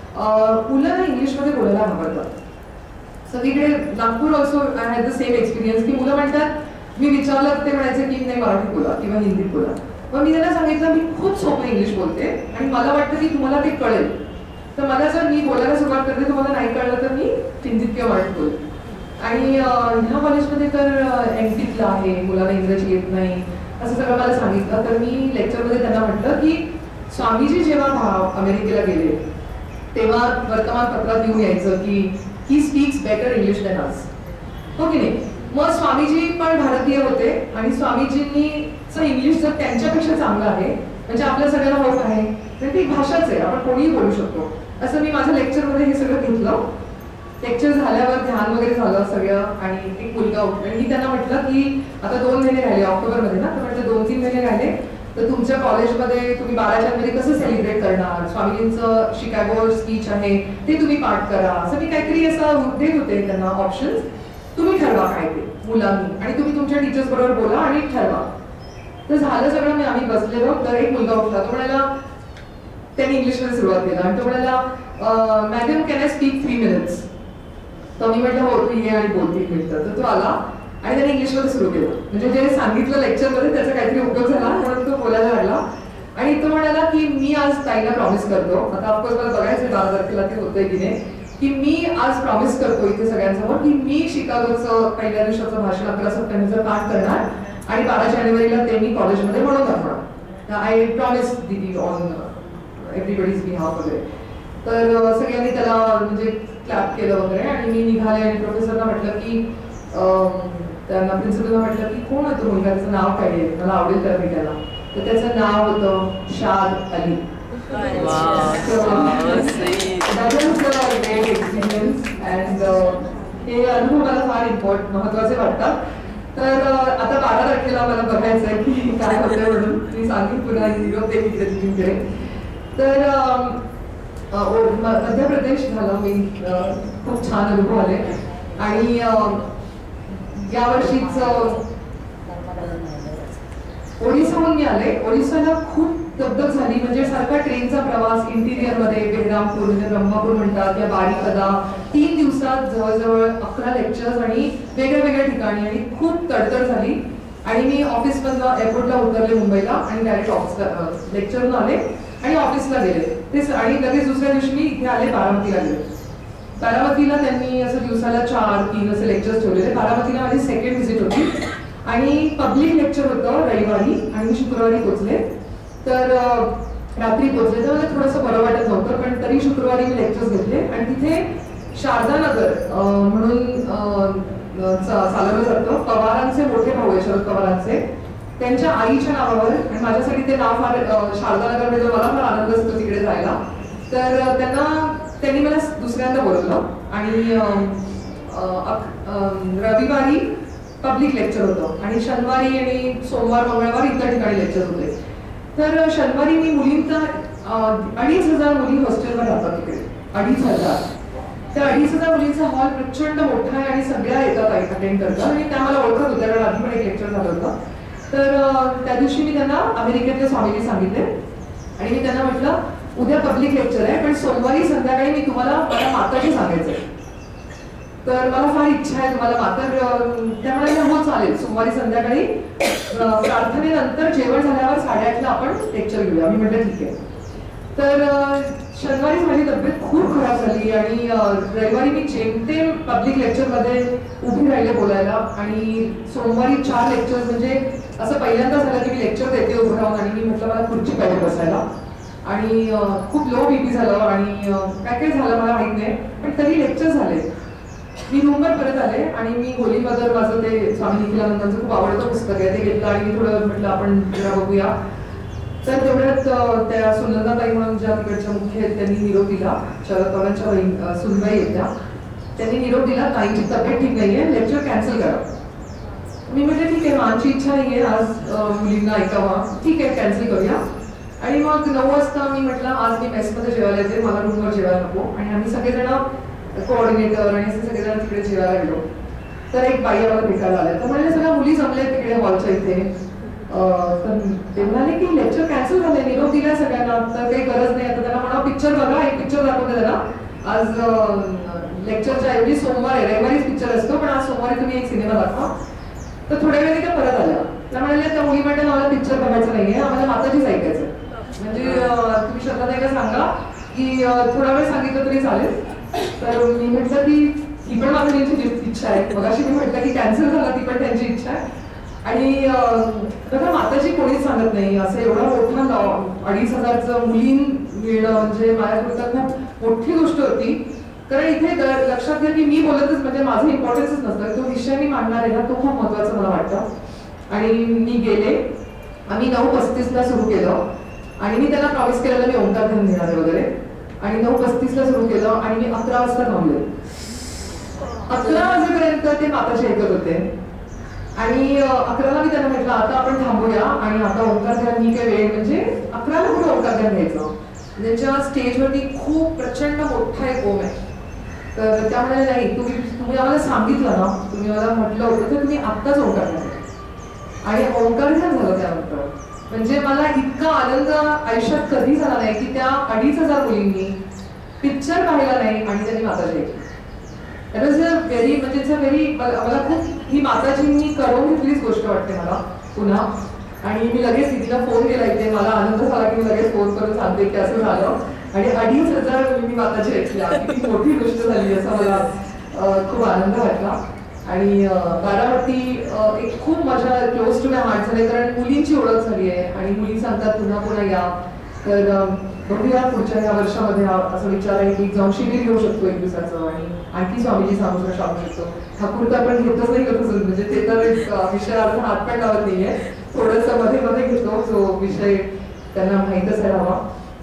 मुलं ना इंग्लिशमध्ये बोलायला घाबरतात. सगळीकडे Nagpur also I had the same experience की मुलं म्हणतात, मी विचारलं ते म्हणायचे की नाही मराठीत बोला किंवा हिंदीत बोला. मग मी त्यांना सांगितलं मी खूप सोपं इंग्लिश बोलते आणि मला वाटतं की तुम्हाला ते कळेल. तर मला जर मी बोलायला सुरुवात करते तुम्हाला नाही कळलं तर मी हिंदीत किंवा मराठीत बोलते. आणि ह्या कॉलेजमध्ये तर एमपीतला आहे, मुलांना इंग्रजी येत नाही असं सगळं मला सांगितलं. तर मी लेक्चरमध्ये त्यांना म्हटलं की स्वामीजी जेव्हा अमेरिकेला गेले तेव्हा वर्तमानपत्रात येऊन यायचं की he speaks better English than us, हो की नाही. मग स्वामीजी पण भारतीय होते आणि स्वामीजींनीचं इंग्लिश जर त्यांच्यापेक्षा चांगलं आहे म्हणजे आपल्या सगळ्यांना होत आहे, तर ती भाषाच आहे, आपण कोणीही बोलू शकतो. असं मी माझ्या लेक्चरमध्ये हे सगळं घेतलं. लेक्चर झाल्यावर ध्यान वगैरे झालं सगळं आणि एक मुलगा उठला आणि मी त्यांना म्हटलं की आता 2 महिने राहिले ऑक्टोबरमध्ये ना, तर म्हटलं 2-3 महिने राहिले तर तुमच्या कॉलेजमध्ये तुम्ही 12 जानेवारी कसं सेलिब्रेट करणार, स्वामीजींचं शिकागो स्पीच आहे ते तुम्ही पाठ करा. असं मी काहीतरी असं देत होते त्यांना ऑप्शन्स. तुम्ही ठरवा काय ते मुलांनी आणि तुम्ही तुमच्या टीचर्स बरोबर बोला आणि ठरवा. तर झालं सगळं. मी आम्ही बसलेलो तर एक मुलगा उठला. तो म्हणाला, त्याने इंग्लिशमध्ये सुरुवात केला आणि तो म्हणाला madam can I speak 3 minutes. तर मी म्हटलं हो तू ये आणि बोल 3 मिनिटं. तर तो आला आणि त्याने इंग्लिशमध्ये सुरू केलं. म्हणजे जे सांगितलं लेक्चरमध्ये त्याचा काहीतरी उपयोग झाला म्हणून तो बोलायला लागला. आणि तो म्हणाला की मी आज ताईला प्रॉमिस करतो, आता ऑफकोर्स मला बघायचं 12 तारखेला ते होतंय की नाही, की मी आज प्रॉमिस करतो इथे सगळ्यांसमोर की मी शिकागोचं पहिल्या दिवसाचं भाषण 11 सप्टेंबरचं पाठ करणार आणि 12 जानेवारीला ते मी कॉलेजमध्ये म्हणून दाखवणार. आय प्रॉमिस दीदी ऑन एव्हरीबडीज बिहाफ वगैरे. तर सगळ्यांनी त्याला म्हणजे क्लॅप केलं वगैरे आणि मी निघाले आणि प्रोफेसरला म्हटलं की त्यांना प्रिन्सिपलला म्हटलं की कोण आहे तो मुलगा, त्याचं नाव काय आहे, मला आवडेल त्याला भेटायला. तर त्याचं नाव होतं शाद अली. हे अनुभव मला फार महत्वाचे वाटतात. तर आता 12 तारखेला मला बघायचं आहे की काय होतंय म्हणून मी सांगेन पुन्हा निरोप देईन इकडे तिकडे. तर मध्य प्रदेश झाला, मी खूप छान अनुभव आले. आणि यावर्षीच ओडिसाहून मी आले. ओडिसाला खूप दगदग झाली, म्हणजे सारखा ट्रेनचा प्रवास इंटिरियरमध्ये, बेहरामपूर म्हणजे ब्रह्मपूर म्हणतात या बारीकदा 3 दिवसात जवळजवळ 11 लेक्चर्स आणि वेगळ्या वेगळ्या ठिकाणी आणि खूप तडतड झाली. आणि मी ऑफिसमधला एअरपोर्टला उतरले मुंबईला आणि डायरेक्ट ऑफिसला लेक्चरला आले आणि ऑफिसला गेले ते. आणि लगेच दुसऱ्या दिवशी मी इथे आले, बारामतीला गेले. बारामतीला त्यांनी असं दिवसाला 4-3 असे लेक्चर्स ठेवलेले. बारामतीला माझी सेकंड व्हिजिट होती आणि पब्लिक लेक्चर होतं रविवारी आणि मी शुक्रवारी पोचले. तर रात्री पोचले तर मला थोडंसं बरं वाटत नव्हतं, पण तरी शुक्रवारी मी लेक्चर्स घेतले. आणि तिथे शारदानगर म्हणून चालवलं जातं, पवारांचे मोठे भाऊ आहे शरद पवारांचे, त्यांच्या आईच्या नावावर. आणि माझ्यासाठी ते नाव फार शारदानगर म्हणजे मला फार आनंद असतो तिकडे जायला. तर त्यांना त्यांनी मला दुसऱ्यांदा बोलवलं आणि रविवारी पब्लिक लेक्चर होतं आणि शनिवारी आणि सोमवार मंगळवार इतर ठिकाणी लेक्चर होते. तर शनिवारी मी मुलींचा 2,500 मुली हॉस्टेलवर राहतात तिकडे, 2,500. त्या 2,500 मुलींचा हॉल प्रचंड मोठा आहे आणि सगळ्या येतात अटेंड करतात आणि त्या मला ओळखत होत्या कारण आधी पण एक लेक्चर झालं होतं. तर त्या दिवशी मी त्यांना अमेरिकेतले स्वामीजी सांगितले आणि मी त्यांना म्हटलं उद्या पब्लिक लेक्चर आहे पण सोमवारी संध्याकाळी मी तुम्हाला मला माताजी सांगायचंय, तर मला फार इच्छा आहे तुम्हाला मातर. त्यामुळे हो चालेल, सोमवारी संध्याकाळी प्रार्थनेनंतर जेवण झाल्यावर 8:30ला आपण लेक्चर घेऊया. मी म्हटलं ठीक आहे. तर शनिवारी माझी तब्येत खूप खराब झाली आणि रविवारी मी जेमतेम पब्लिक लेक्चरमध्ये उभी राहिले बोलायला आणि सोमवारी 4 लेक्चर्स म्हणजे असं पहिल्यांदा झालं की मी लेक्चर देते उभं राहून आणि मी म्हटलं मला खुर्ची पाहिजे बसायला आणि खूप लो बीपी झालं आणि काय काय झालं मला माहित नाही पण तरी लेक्चर झाले. मी रूमवर परत आले आणि मी होली मदर माझं ते स्वामी निखिलानंदांचं खूप आवडतं पुस्तक आहे ते घेतलं आणि मी थोडं म्हटलं आपण जरा बघूया. तर तेवढ्यात त्या सुनंदाताई म्हणून ज्या तिकडच्या मुख्य आहेत त्यांनी निरोप दिला, शरद पवारांच्या सुनबाई येत्या, त्यांनी निरोप दिला ताईंची तब्येत ठीक नाहीये, लेक्चर कॅन्सल करा. मी म्हटलं ठीक आहे, माझी इच्छा नाहीये आज मुलींना ऐकावा, ठीक आहे कॅन्सल करूया. आणि मग 9 वाजता मी म्हटलं आज मी मेसमध्ये जेवायला येते, मला रूमवर जेवायला नको. आणि आम्ही सगळेजण कोऑर्डिनेटर आणि असे सगळेजण तिकडे जेवायला गेलो. तर एक बाई आम्हाला भेटायला आल्या, तर म्हणजे सगळ्या मुली जमल्या तिकडे हॉलच्या इथे. तर ते म्हणाले की लेक्चर कॅन्सल झाले, निरोप दिला सगळ्यांना, तर काही गरज नाही. आता त्यांना म्हणा पिक्चर बघा, एक पिक्चर दाखवते त्याला आज लेक्चरच्या ऐवजी सोमवार आहे, रविवारीच पिक्चर असतो पण आज सोमवारी तुम्ही एक सिनेमा दाखवा. तर थोड्या वेळाने त्या परत आल्या, त्या म्हणाल्या त्या मुली म्हणतात आम्हाला पिक्चर बघायचं नाहीये, आम्हाला माताजीच ऐकायचं. म्हणजे तुम्ही श्रद्धाताईला सांगा की थोडा वेळ सांगितलं तरी चालेल. तर मी म्हटलं की ही पण माझी इच्छा आहे, मगाशी मी म्हटलं की कॅन्सल झाला, ती पण त्यांची इच्छा आहे. आणि बघा माताजी कोणीच सांगत नाही, असं एवढा मोठा 2,500 मुली मिळणं म्हणजे माझ्याकरता खूप मोठी गोष्ट होती. कारण इथे लक्षात घ्या की मी बोलतच म्हणजे माझं इम्पॉर्टन्सच नसतं, तो विषय मी मांडणार आहे ना तो खूप महत्वाचा मला वाटतं. आणि मी गेले, आम्ही 9:35ला सुरू केलं आणि मी त्यांना प्रॉमिस केलेलं मी ओंकार ध्यान घेणार वगैरे आणि 9:35ला सुरू केलं आणि मी 11 वाजता थांबले. 11 वाजेपर्यंत ते माताजी ऐकत होते आणि 11ला मी त्यांना म्हटलं आता आपण थांबूया आणि आता ओंकार ध्यान मी काय वेळ म्हणजे 11ला कुठे ओंकार ध्यान घ्यायचं, त्यांच्या स्टेजवरती खूप प्रचंड मोठा एक ओम आहे. तर त्यामुळे नाही तुम्ही आम्हाला सांगितलं ना, तुम्ही मला म्हटलं होतं तर तुम्ही आत्ताच ओंकार ध्यान आणि ओंकार ध्यान झालं त्यानंतर. म्हणजे मला इतका आनंद आयुष्यात कधी झाला नाही की त्या 2,500 मुलींनी पिक्चर पाहिला नाही आणि त्यांनी माताजी ऐकली. दॅट वॉज अ व्हेरी म्हणजे इट्स अ व्हेरी मला खूप ही माताजींनी करून घेतलीच गोष्ट वाटते मला पुन्हा. आणि मी लगेच तिला फोन केला इथे, मला आनंद झाला की मी लगेच फोन करून सांगते की असं झालं आणि 2,500 मुलींनी माताजी ऐकल्या, किती मोठी गोष्ट झाली असा मला खूप आनंद वाटला. आणि बारामती एक खूप माझ्या क्लोज टू माय हार्ट झाले कारण मुलींची ओळख झाली आहे आणि मुली सांगतात पुन्हा पुन्हा या. तर बघूया पुढच्या या वर्षामध्ये असं विचार आहे की जाऊन शिबिर घेऊ शकतो 1 दिवसाचं आणि आणखी स्वामीजी सांगू शकतो. ठाकूर तर आपण घेतच नाही करत म्हणजे ते तर एक विषयार्थ हात पण लावत नाहीये, थोडंसं मध्ये मध्ये घेतो जो विषय त्यांना माहीत असायला हवा.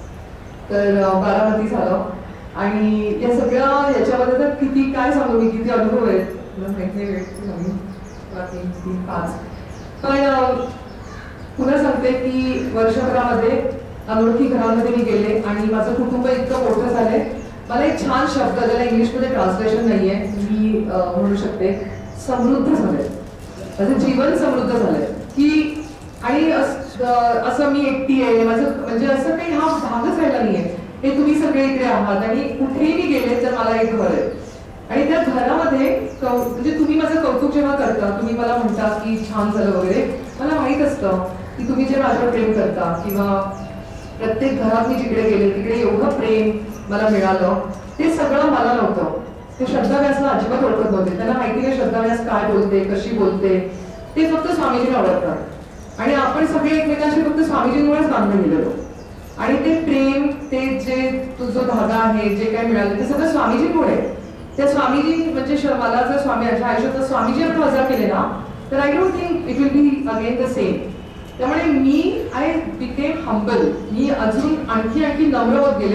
तर बारामती झालं आणि या सगळ्या याच्यामध्ये तर किती काय सांगू मी, किती अनुभव आहेत माहित नाही, बाकी 3-5. पण पुन्हा सांगते की वर्षभरामध्ये अनोळखी घरामध्ये मी गेले आणि माझं कुटुंब इतकं मोठं झालंय. मला एक छान शब्द ज्याला इंग्लिशमध्ये ट्रान्सलेशन नाहीये मी म्हणू शकते, समृद्ध झालंय, माझं जीवन समृद्ध झालंय की. आणि असं मी एकटी आहे माझं म्हणजे असं काही हा भागच राहिला नाहीये. हे तुम्ही सगळे इकडे आहात आणि कुठेही मी गेले तर मला एक घर आहे आणि त्या घरामध्ये म्हणजे तुम्ही माझं कौतुक जेव्हा करता, तुम्ही मला म्हणता की छान झालं वगैरे, मला माहित असतं की तुम्ही जे माझ्यावर प्रेम करता किंवा प्रत्येक घरात मी जिकडे गेले तिकडे एवढं प्रेम मला मिळालं, ते सगळं मला नव्हतं. ते श्रद्धा व्यासला अजिबात ओळखत नव्हते, त्यांना माहिती नाही श्रद्धा व्यास काय बोलते, कशी बोलते, ते फक्त स्वामीजींना ओळखतात आणि आपण सगळे एकमेकांशी फक्त स्वामीजींमुळेच बांधले गेलेलो. आणि ते प्रेम, ते जे तुझं धागा आहे, जे काय मिळालं ते सगळं स्वामीजींमुळे. त्या स्वामीजी म्हणजे मला जर स्वामीच्या आयुष्यात स्वामीजी आपण वजा केले ना तर I don't think it will be again the same. त्यामुळे आय बिकेम हंबल, मी अजून आणखी नम्र होत गेले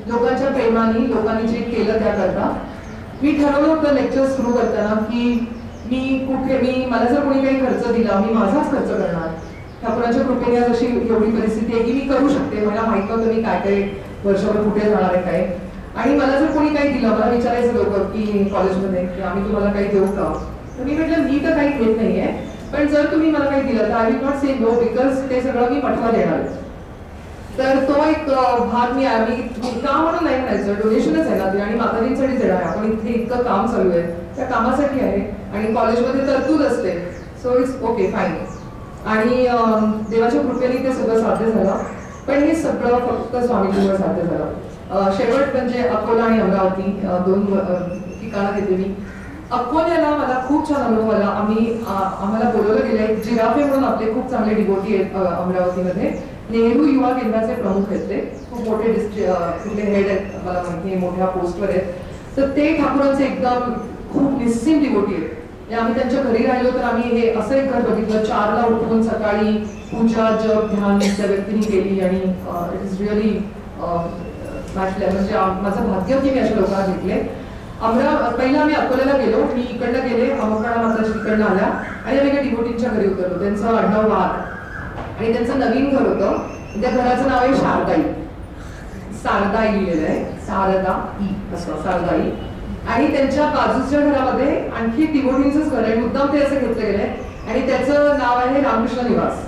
लोकांच्या प्रेमाने लोकांनी जे केलं त्याकरता मी ठरवलं होतं लेक्चर सुरू करताना की मला जर कोणी काही खर्च दिला मी माझाच खर्च करणार. ठाकूरांच्या कृपेने आज अशी एवढी परिस्थिती आहे की मी करू शकते. मला माहित नव्हतं मी काय वर्षभर कुठे जाणार आहे काय. आणि मला जर कोणी काही दिलं, मला विचारायचं लोक की कॉलेजमध्ये की आम्ही तुम्हाला काही देऊ का, तर मी म्हटलं मी तर काही घेत नाहीये, पण जर तुम्ही मला काही दिलं तर I will not say no, because ते सगळं मी मठवा देणार. तर तो एक भाग मी का म्हणून नाही म्हणायचं, डोनेशनच आहे ना ते, आणि माताजींसाठीच देणार आहे. आपण इथे इतकं काम चालू आहे त्या कामासाठी आहे आणि कॉलेजमध्ये तरतूद असते. So it's okay fine. आणि देवाच्या कृपेने ते सगळं साध्य झालं. पण हे सगळं फक्त स्वामीजीवर साध्य झालं. शेवट म्हणजे अकोला आणि अमरावती दोन ठिकाणं घेते मी. अकोल्याला मला खूप छान अनुभव आला. आम्हाला बोलवलं गेलंय. जिराफे म्हणून आपले खूप चांगले डिवोटी आहेत अमरावतीमध्ये. नेहरू युवा केंद्राचे प्रमुख आहेत ते. खूप मोठे कुठले हेड आहेत मला माहिती आहे, मोठ्या पोस्टवर आहेत. तर ते ठाकूरांचे एकदम खूप निस्सीम डिवोटी आहेत. आम्ही त्यांच्या घरी राहिलो तर आम्ही हे असं एक घर बघितलं. 4ला उठून सकाळी पूजा जप ध्यान त्या व्यक्तीने केली आणि इट इज रिअली म्हणजे माझं भाग्य की मी अशा लोकांना भेटले. पहिला आम्ही अकोल्याला गेलो. मी इकडनं गेले, अमोकाळा माताजी इकडनं आल्या आणि आम्ही एका डिवोटींच्या घरी उतरलो. त्यांचं आडनाव वाघ आणि त्यांचं नवीन घर होतं. त्या घराचं नाव आहे शारदाई. शारदाई लिहिलेलं आहे, शारदाई असं, शारदाई. आणि त्यांच्या बाजूच्या घरामध्ये आणखी डिवोटींचंच घर आहे. मुद्दाम ते असं घेतलं गेलंय आणि त्याचं नाव आहे रामकृष्ण निवास.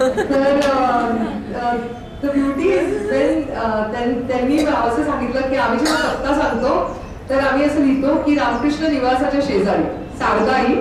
तर ब्युटी त्यांनी असं सांगितलं की आम्ही जेव्हा पत्ता सांगतो तर आम्ही असं लिहितो की रामकृष्ण निवासाच्या शेजारी शारदाई.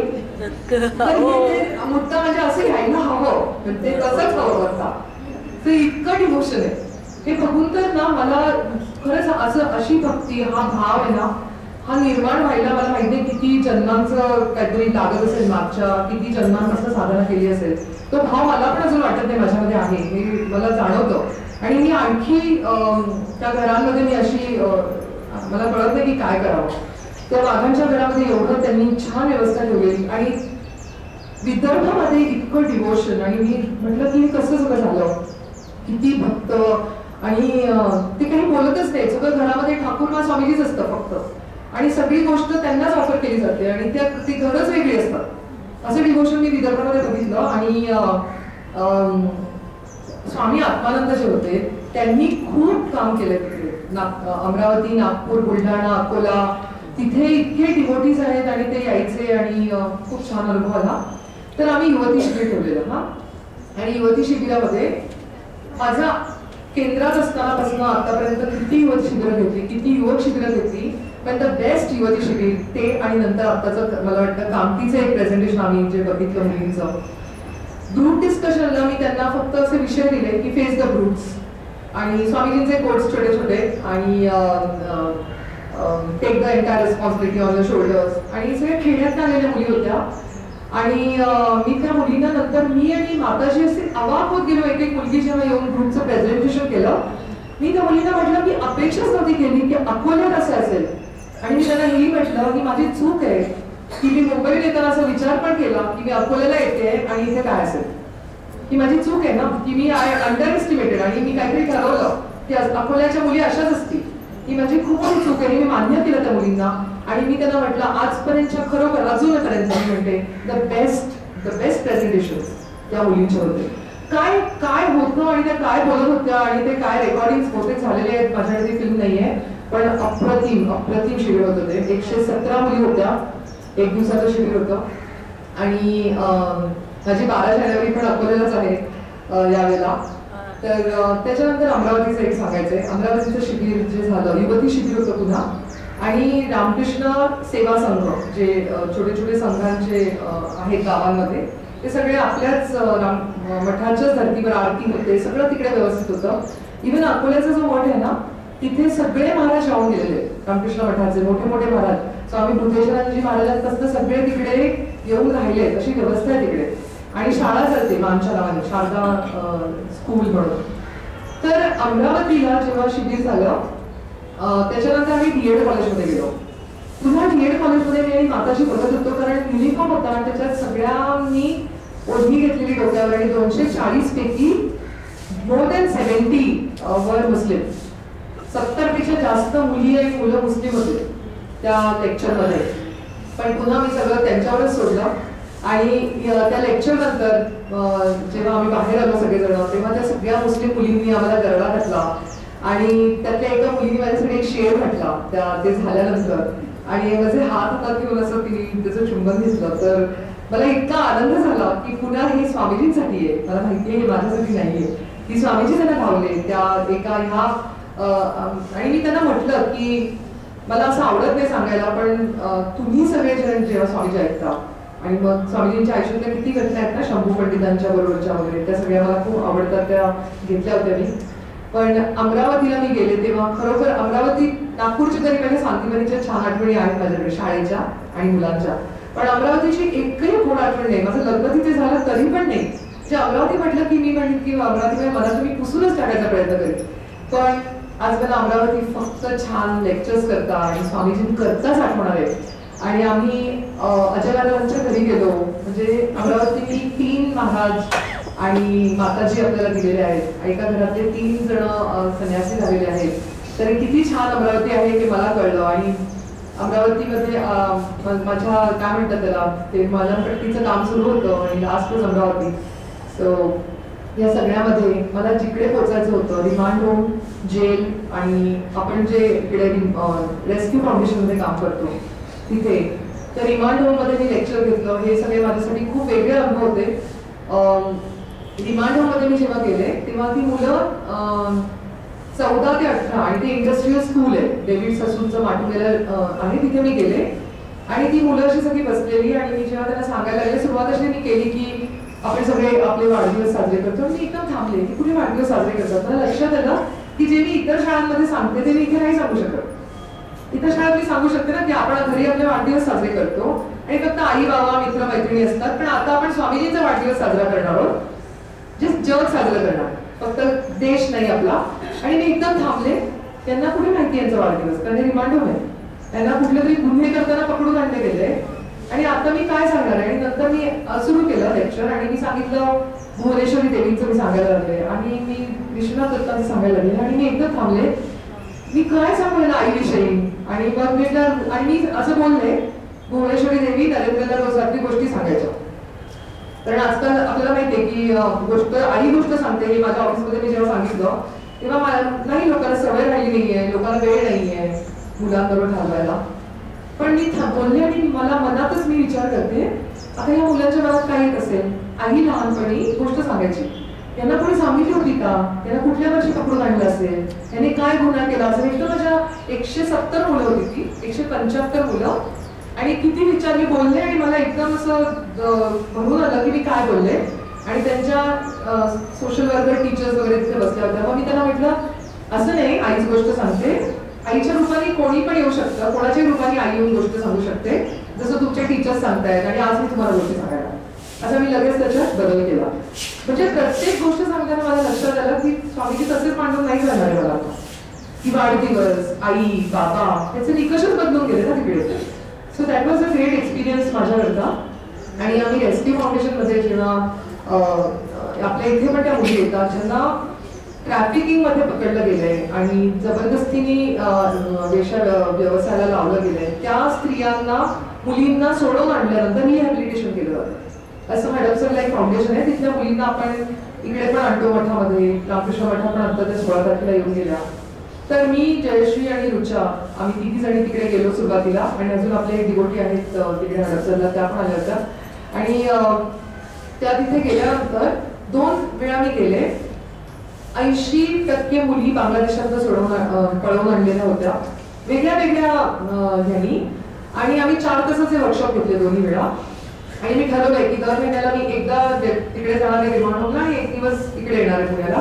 मुद्दा म्हणजे असं घ्यायला हवं, ते तसंच हवं पत्ता. तर इतकं डिवोशन आहे हे बघून तर ना मला खरंच असं अशी भक्ती, हा भाव आहे ना, हा निर्माण व्हायला मला माहिती आहे किती जन्मांचं काहीतरी लागत असेल, मागच्या किती जन्मांपासून साधना केली असेल. तो भाव मला पण अजून वाटत नाही माझ्यामध्ये आहे, हे मला जाणवतं. आणि मी आणखी त्या घरांमध्ये मी अशी मला कळत नाही की काय करावं. त्या वाघांच्या घरामध्ये एवढं त्यांनी छान व्यवस्था ठेवलेली आणि विदर्भामध्ये इतकं डिवोशन. आणि मी म्हटलं की कसं सगळं झालं, किती भक्त. आणि ते काही बोलतच नाही, सगळं घरामध्ये ठाकूर स्वामीजीच असतं फक्त. आणि सगळी गोष्ट त्यांनाच ऑफर केली जाते आणि ती घरच वेगळी असतात. असं डिवोशन मी विदर्भामध्ये बघितलं. आणि स्वामी आत्मानंद जे होते त्यांनी खूप काम केलं तिथे. अमरावती, नागपूर, बुलढाणा, अकोला, तिथे इतके डिवोटीज आहेत आणि ते यायचे आणि खूप छान अनुभव आला. तर आम्ही युवती शिबिर ठेवलेलं हा. आणि युवती शिबिरामध्ये माझ्या केंद्रात असतानापासून आतापर्यंत किती युवती शिबिरं घेतली, किती युवक शिबिरं घेतली, पण द बेस्ट युवती शिबिर ते. आणि नंतर आताचं मला वाटतं कामतीचं एक प्रेझेंटेशन आम्ही जे बघितलं मुलींचं ग्रुप डिस्कशनला मी त्यांना फक्त असे विषय दिले की फेस द ग्रुप्स आणि स्वामीजींचे कोट्स छोटे छोटे आणि take the entire responsibility on the shoulders. आणि सगळ्या खेड्यात आलेल्या मुली होत्या. आणि मी त्या मुलींना नंतर मी आणि माताजी असे अवाक होत गेलो. एक मुलगी जेव्हा येऊन ग्रुपचं प्रेझेंटेशन केलं, मी त्या मुलींना म्हटलं की अपेक्षाच नव्हती केली की अकोल्यात असं असेल. आणि मी त्यांना हेही म्हटलं की माझी चूक आहे की मी मुंबईत येताना असा विचार पण केला की मी अकोल्याला येते आणि इथे काय असेल. ही माझी चूक आहे ना की मी अंडर एस्टिमेटेड आणि मी काहीतरी ठरवलं की अकोल्याच्या मुली अशाच असतील. ही माझी खूप मोठी चूक आहे. मी मान्य केलं त्या मुलींना. आणि मी त्यांना म्हटलं आजपर्यंतच्या खरोखर अजूनपर्यंत मी म्हणते द बेस्ट प्रेझेंटेशन त्या मुलींचे होते. काय काय होतं आणि त्या काय बोलत होत्या आणि ते काय रेकॉर्डिंग होते झालेले आहेत. माझ्याकडे ती फिल्म नाहीये, पण अप्रतिम शिबिर होतं ते. 117 मुली होत्या. एक दिवसाचं शिबिर होतं. आणि माझी 12 जानेवारी पण अकोल्यालाच आहे यावेळेला. तर त्याच्यानंतर अमरावतीचं एक सांगायचंय. अमरावतीचं शिबिर जे झालं युवती शिबिर होतं पुन्हा. आणि रामकृष्ण सेवा संघ जे छोटे छोटे संघांचे आहेत गावांमध्ये, ते सगळे आपल्याच मठाच्याच धर्तीवर आरती होते, सगळं तिकडे व्यवस्थित होतं. इव्हन अकोल्याचा जो मठ आहे ना, तिथे सगळे महाराज राहून गेलेले रामकृष्ण मठाचे मोठे मोठे महाराज. स्वामी भूतेश्वरांजी महाराजांपासून सगळे तिकडे येऊन राहिले, अशी व्यवस्था आहे तिकडे. आणि शाळा चालते मानच्या नावाने, शारदा स्कूल म्हणून. तर अमरावतीला जेव्हा शिबिर झालं त्याच्यानंतर आम्ही डीएड कॉलेजमध्ये गेलो. पुन्हा डीएड कॉलेजमध्ये मी आणि माताजी बघत होतो, कारण युनिफॉर्म होता आणि त्याच्यात सगळ्यांनी ओढणी घेतलेली डोक्यावर. आणि 240 पैकी मोर दॅन 70 वर मुस्लिम. 70पेक्षा जास्त मुली आणि मुलं मुस्लिम होते त्या लेक्चरमध्ये. पण पुन्हा मी सगळं त्यांच्यावरच सोडलं आणि त्या लेक्चर नंतर जेव्हा आम्ही बाहेर आलो सगळेजण तेव्हा त्या सगळ्या मुस्लिम मुलींनी आम्हाला गरबा घातला आणि त्यातल्या एका मुलीने माझ्यासाठी एक शेर म्हटला ते झाल्यानंतर आणि माझे हात हातात घेऊन असं तिने त्याचं चुंबन घेतलं. तर मला इतका आनंद झाला की पुन्हा हे स्वामीजींसाठी आहे. मला माहिती आहे हे माझ्यासाठी नाहीये की स्वामीजी त्यांना धावले त्या एका ह्या आणि मी त्यांना म्हटलं की मला असं आवडत नाही सांगायला पण तुम्ही सगळेजण जेव्हा स्वामीजी ऐकता आणि मग स्वामीजींच्या आयुष्यातल्या किती घटना आहेत ना शंभू पंडितांच्या बरोबरच्या वगैरे त्या सगळ्या मला खूप आवडतात त्या घेतल्या होत्या मी. पण अमरावतीला मी गेले तेव्हा खरोखर अमरावती नागपूरची तरी पहिले शांतीवनीच्या छान आठवणी आहेत माझ्याकडे शाळेच्या आणि मुलांच्या. पण अमरावतीची एकही गोड आठवण नाही. माझं लग्न तिथे झालं तरी पण नाही. जे अमरावती म्हटलं की मी म्हणेन की अमरावतीमध्ये मला तुम्ही पुसूनच टाकायचा प्रयत्न करेन. पण आज मला अमरावती फक्त छान लेक्चर्स करता आणि स्वामीजी करताच आठवणार आहे. आणि आम्ही अजयदादांच्या घरी गेलो म्हणजे अमरावती 3 महाराज आणि माताजी आपल्याला दिलेले आहेत. एका घरातले 3 जण संन्यासी झालेले आहेत. तरी किती छान अमरावती आहे हे मला कळलं. आणि अमरावतीमध्ये माझ्या काय म्हणतात त्याला ते मलमपट्टीचं काम सुरू होतं आणि लास्ट वॉज अमरावती. सो या सगळ्यामध्ये मला जिकडे पोचायचं होतं रिमांड होम जेल आणि आपण जे इकडे रेस्क्यू फाउंडेशनमध्ये काम करतो तिथे तर रिमांड होममध्ये मी लेक्चर घेतलं. हे सगळे माझ्यासाठी खूप वेगळे अनुभव होते. रिमांड होममध्ये मी जेव्हा गेले तेव्हा ती मुलं 14 ते 18 आणि ते इंडस्ट्रियल स्कूल आहे डेव्हिड ससूनचं माटुंगेला आहे तिथे मी गेले आणि ती मुलं अशी सगळी बसलेली आणि मी जेव्हा त्यांना सांगायला लागले सुरुवात अशी मी केली की आपण सगळे आपले वाढदिवस साजरे करतो. मी एकदम थांबले की कुठे वाढदिवस साजरे करतात. मला लक्षात आलं की जे मी इतर शाळांमध्ये सांगते ते मी इथे नाही सांगू शकत. इतर शाळेत मी सांगू शकते ना की आपण घरी आपले वाढदिवस साजरे करतो आणि फक्त आई बाबा मित्र मैत्रिणी असतात. पण आता आपण स्वामीजींचा वाढदिवस साजरा करणार आहोत जे जग साजरं करणार फक्त देश नाही आपला. आणि मी एकदम थांबले. त्यांना कुठे माहिती यांचा वाढदिवस कारण रिमांड होम आहे. त्यांना कुठले तरी गुन्हे करताना पकडून आणले गेले आणि आता मी काय सांगणार आहे. आणि नंतर मी सुरू केलं लेक्चर आणि मी सांगितलं भुवनेश्वरी देवींचं मी सांगायला लागले आणि मी विश्वनाथ दत्तांचं सांगायला लागले आणि मी एकदम थांबले. मी काय सांगू ना आईविषयी आणि मग मी आणि मी असं बोलले भुवनेश्वरी देवी नरेंद्रला रोज रात्री गोष्टी सांगायच्या. कारण आजकाल आपल्याला माहितीये की गोष्ट आई गोष्ट सांगते. हे माझ्या ऑफिसमध्ये मी जेव्हा सांगितलं तेव्हा नाही लोकांना सवय राहिली नाहीये लोकांना वेळ नाहीये मुलांबरोबर घालवायला. पण मी बोलले आणि मला मनातच मी विचार करते आता या मुलांच्या मनात काय येत असेल. आई लहानपणी गोष्ट सांगायची त्यांना कोणी सांगितली होती का त्यांना कुठल्या वर्षी पकडून आणलं असेल त्यांनी काय गुन्हा केला असेल. एकदम माझ्या 170 मुलं होती ती 175 मुलं आणि किती विचार मी बोलले आणि मला एकदम असं भरून आलं की मी काय बोलले. आणि त्यांच्या सोशल वर्कर टीचर्स वगैरे तिथे बसल्या होत्या. मग मी त्यांना म्हटलं असं नाही आईच गोष्ट सांगते आईच्या रूपाने कोणी पण येऊ शकतं कोणाच्याही रूपाने आई येऊन गोष्ट सांगू शकते जसं तुमच्या टीचर्स सांगतायत आणि आज मी तुम्हाला गोष्टी सांगायला. असं मी लगेच त्याच्यात बदल केला. म्हणजे प्रत्येक गोष्ट सांगताना मला लक्षात आलं की स्वामीजी तसेच मांडून नाही करणार मला की वाढदिवस आई बाबा त्याचे निकषच बदलून गेले ना तिकडे. So that was a great experience माझ्याकरता. आणि आम्ही रेस्क्यू फाउंडेशनमध्ये जेव्हा आपल्या इथे पण त्या मुली येतात ज्यांना ट्रॅफिकिंग मध्ये पकडलं गेलंय आणि जबरदस्तीने व्यवसायाला लावलं गेलंय त्या स्त्रियांना मुलींना सोडवून आणल्यानंतर रिहॅबिलिटेशन केलं जातं. असं हडपसरला एक फाउंडेशन आहे तिथल्या मुलींना आपण इकडे पण आणतो मठामध्ये. रामकृष्ण मठात पण आता त्या 16 तारखेला येऊन गेल्या. तर मी जयश्री आणि रुचा आम्ही 3 जणी तिकडे गेलो सुरुवातीला आणि अजून आपले डिवोटी आहेत तिकडे हडपसरला त्या पण आल्या होत्या. आणि त्या तिथे गेल्यानंतर 2 वेळा मी गेले. 80% मुली बांगलादेशात पळवून आणलेल्या होत्या वेगळ्या वेगळ्या ह्यांनी. आणि आम्ही 4 तासाचे वर्कशॉप घेतले दोन्ही वेळा. आणि मी ठरवलंय की दर महिन्याला मी एकदा तिकडे जाणार आहे रिमांड होमला आणि 1 दिवस इकडे येणार आहे पुण्याला.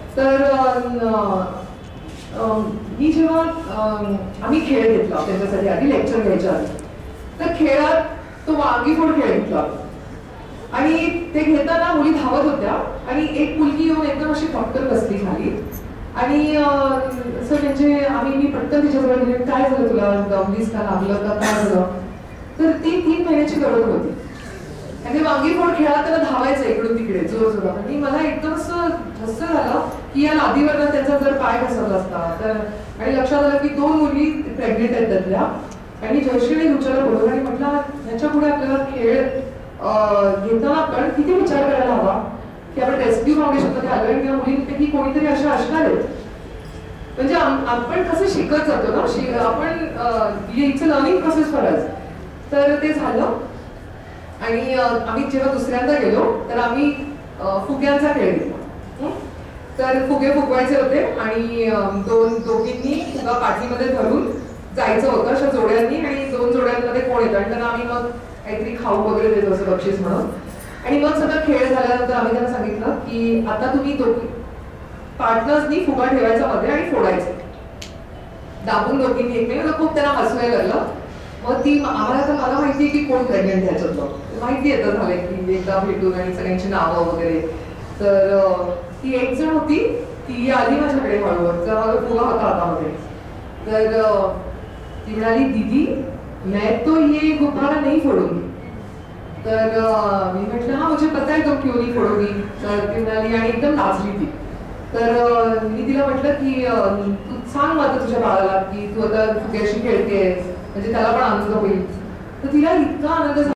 तर मी जेव्हा आम्ही खेळ घेतला त्यांच्यासाठी आधी लेक्चर घ्यायच्या आधी तर खेळात तो वांगीफोड खेळ घेतला आणि ते घेताना मुली धावत होत्या आणि एक मुलगी येऊन एकदम अशी डॉक्टर बसली खाली आणि असं म्हणजे मी पटकन तिच्याजवळ गेले काय झालं तुला दमलीस का लागलं का काय झालं. तर ती 3 महिन्याची गरोदर होती आणि ते वांगी फोड खेळात त्याला धावायचं इकडून तिकडे जोर जोरात. आणि मला एकदम असं धस्स झालं की या लादीवरनं त्याचा जर पाय घसरला असता तर. आणि लक्षात आलं की 2 मुली प्रेग्नेंट आहेत त्यातल्या. आणि जयश्रीने रुचाला बोलवलं आणि म्हटलं ह्याच्या पुढे आपल्याला खेळ घेताना आपण किती विचार करायला हवा की आपण रेस्क्यू फाउंडेशनमध्ये आलोय आणि या मुलींपैकी कोणीतरी अशा असणार आहेत. म्हणजे आपण कसं शिकत जातो ना, आपण it's a learning process for us. तर ते झालं. आणि आम्ही जेव्हा दुसऱ्यांदा गेलो तर आम्ही फुग्यांचा खेळ घेतला. तर फुगे फुगवायचे होते आणि दोघींनी फुगा पाठीमध्ये धरून जायचं होतं अशा जोड्यांनी. आणि 2 जोड्यांमध्ये कोण येतं आणि त्यांना आम्ही मग काहीतरी खाऊ वगैरे देतो असं बक्षीस म्हणून. आणि मग सगळं खेळ झाल्यानंतर आम्ही त्यांना सांगितलं की आता तुम्ही दोघी पार्टनर्सनी फुगा ठेवायचा मध्ये आणि फोडायचं दाबून दोघींनी एकमेकांना. खूप त्यांना हसवायला लागलं. मग ती आम्हाला तर मला माहिती आहे की कोण प्रेग्नेंट ह्याच्यातलं माहिती येतं झालंय की एकदा भेटून आणि सगळ्यांची नावं वगैरे. तर ती एक जण होती ती आली माझ्याकडे हळूहळू. माझा फुगा होता हातामध्ये. तर ती म्हणाली दीदी मैं तो ये गुब्बारा नहीं फोडूंगी. तर मी म्हटलं हा मुझे पता है तुम क्यों नहीं फोडोगी. तर ती म्हणाली आणि एकदम नाचली ती. तर मी तिला म्हटलं की तू सांग मग तुझ्या बाळाला की तू आता फुग्याशी खेळतेस म्हणजे त्याला पण आनंद होईल. तर तिला इतका आनंद झाला